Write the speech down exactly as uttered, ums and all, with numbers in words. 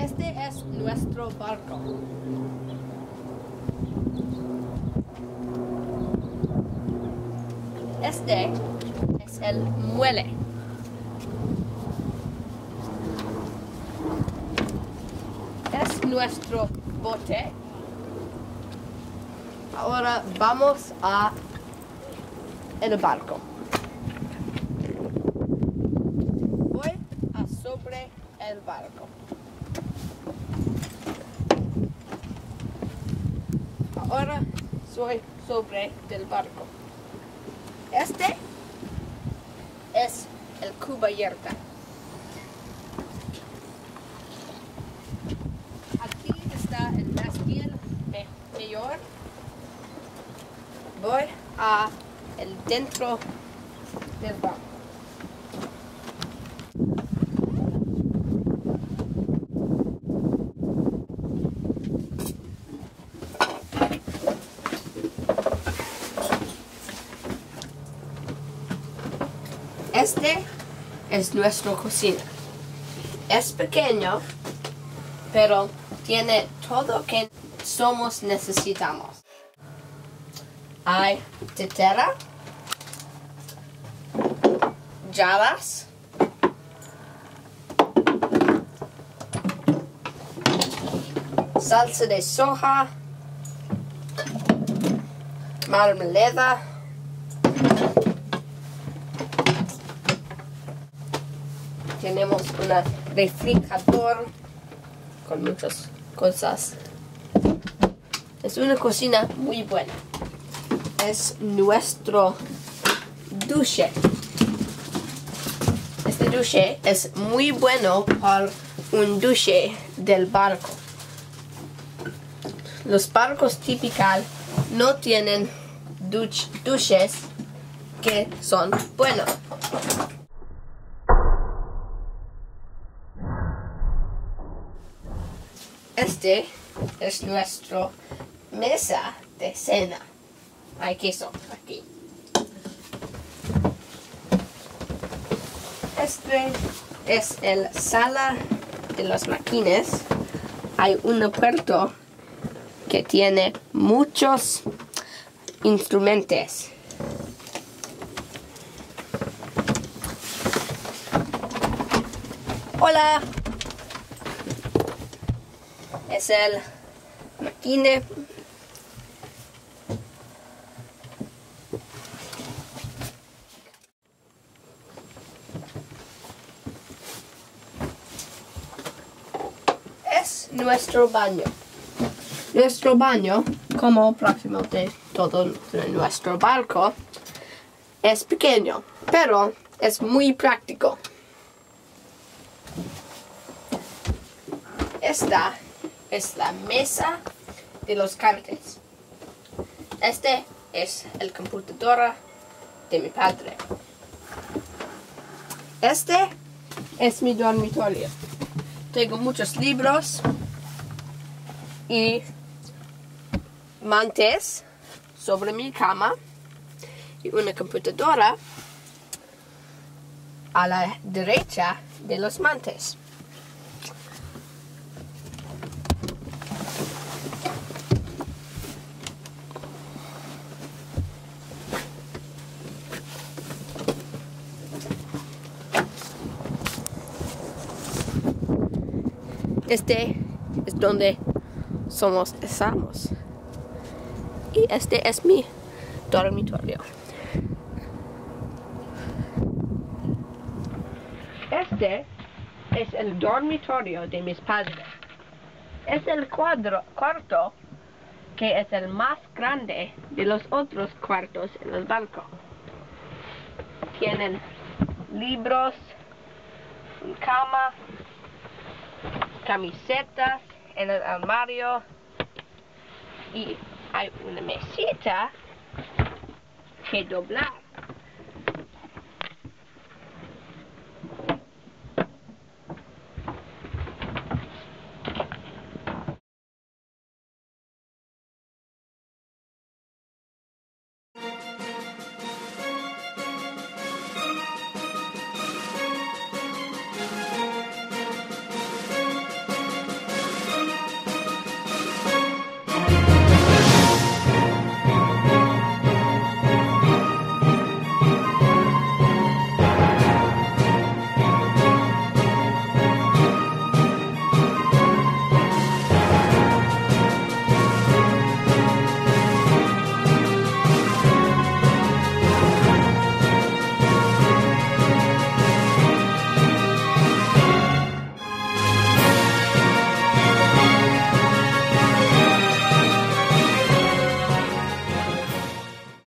Este es nuestro barco. Este es el muelle. Es nuestro bote. Ahora vamos a el barco. Voy a sobre el barco. Ahora soy sobre del barco. Este es el cubierta. Aquí está el mástil mayor. Voy a el dentro del barco. Este es nuestra cocina. Es pequeño, pero tiene todo lo que somos necesitamos. Hay tetera, llaves, salsa de soja, mermelada, tenemos un refrigerador con muchas cosas. Es una cocina muy buena. Es nuestro duche. Este duche es muy bueno para un duche del barco. Los barcos típicos no tienen duch duches que son buenos. Este es nuestra mesa de cena. Hay queso aquí. Este es el sala de las máquinas. Hay un puerto que tiene muchos instrumentos. Hola. Es el máquina. Es nuestro baño. Nuestro baño, como prácticamente todo nuestro barco, es pequeño, pero es muy práctico. Esta es la mesa de los cartes. Este es el computadora de mi padre. Este es mi dormitorio. Tengo muchos libros y mantas sobre mi cama y una computadora a la derecha de los mantas. Este es donde somos estamos. Y este es mi dormitorio. Este es el dormitorio de mis padres. Es el cuadro, cuarto que es el más grande de los otros cuartos en el barco. Tienen libros, una cama, camisetas en el armario y hay una mesita que doblar.